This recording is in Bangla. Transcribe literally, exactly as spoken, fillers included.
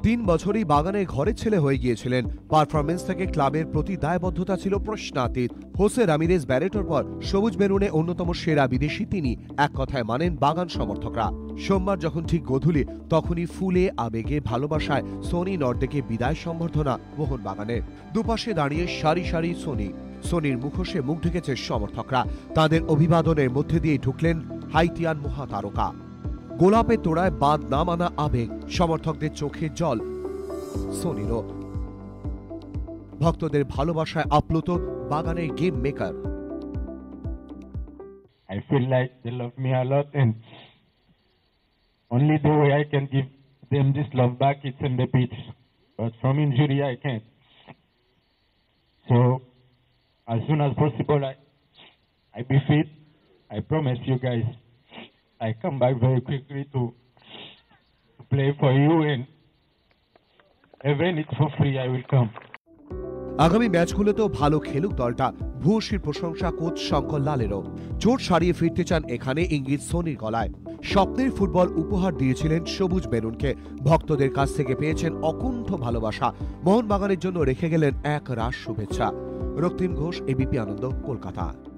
তিন বছরই বাগানের ঘরের ছেলে হয়ে গিয়েছিলেন। পারফরমেন্স থেকে ক্লাবের প্রতি দায়বদ্ধতা ছিল প্রশ্নাতীত। হোসে রামিরেজ ব্যারেটোর পর সবুজ মেরুনে অন্যতম সেরা বিদেশি তিনি, এক কথায় মানেন বাগান সমর্থকরা। সোমবার যখন ঠিক গধূলি, তখনই ফুলে আবেগে ভালোবাসায় সোনি নর্দেকে বিদায় সম্বর্ধনা মোহনবাগানের। দুপাশে দাঁড়িয়ে সারি সারি সোনি। সোনির মুখোশে মুখ ঢেকেছে সমর্থকরা। তাদের অভিবাদনের মধ্যে দিয়ে ঢুকলেন হাইতিয়ান মহাতারকা। গোলাপের তোড়ায় বাদ না মানা আবেগ, সমর্থকদের চোখে জল সোনিরও। ভক্তদের ভালোবাসায় আপ্লুত বাগানের game maker. I feel like they love me a lot, and only the way I can give them this love back is in the pitch. But from injury, I can't. So, as soon as possible, I, I be fit. I promise you guys, I come back very quickly to play for you, and even it's for free, I will come. আগামী ম্যাচগুলোতেও ভালো খেলুক দলটা, ভূয়সীর প্রশংসা কোচ শঙ্কর লালেরও। চোট সারিয়ে ফিরতে চান এখানে ইঙ্গিত সোনির গলায়। স্বপ্নের ফুটবল উপহার দিয়েছিলেন সবুজ মেরুনকে। ভক্তদের কাছ থেকে পেয়েছেন অকুণ্ঠ ভালোবাসা। মোহনবাগানের জন্য রেখে গেলেন এক রাশ শুভেচ্ছা। রক্তিম ঘোষ, এবিপি আনন্দ, কলকাতা।